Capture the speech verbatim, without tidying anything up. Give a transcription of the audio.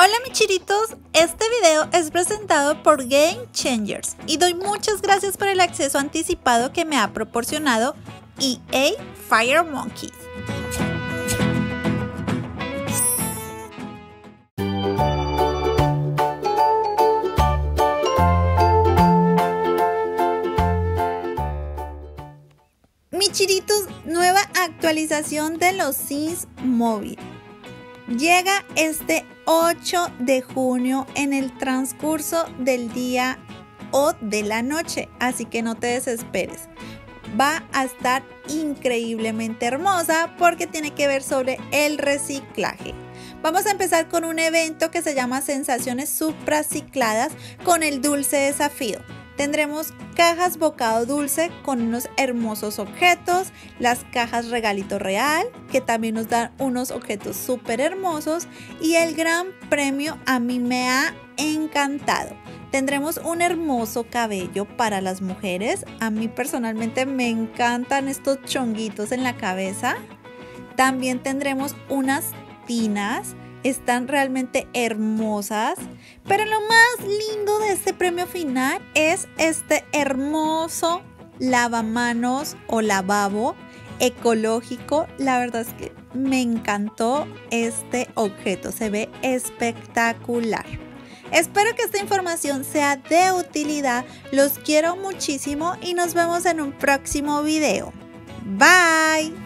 Hola mis chiritos, este video es presentado por Game Changers y doy muchas gracias por el acceso anticipado que me ha proporcionado E A Fire Monkeys. Mis chiritos, nueva actualización de los Sims Móvil. Llega este ocho de junio en el transcurso del día o de la noche, así que no te desesperes. Va a estar increíblemente hermosa porque tiene que ver sobre el reciclaje. Vamos a empezar con un evento que se llama Sensaciones Supracicladas con el Dulce Desafío. Tendremos cajas bocado dulce con unos hermosos objetos, las cajas regalito real que también nos dan unos objetos súper hermosos y el gran premio a mí me ha encantado. Tendremos un hermoso cabello para las mujeres, a mí personalmente me encantan estos chonguitos en la cabeza. También tendremos unas tinas. Están realmente hermosas, pero lo más lindo de este premio final es este hermoso lavamanos o lavabo ecológico. La verdad es que me encantó este objeto, se ve espectacular. Espero que esta información sea de utilidad, los quiero muchísimo y nos vemos en un próximo video. Bye.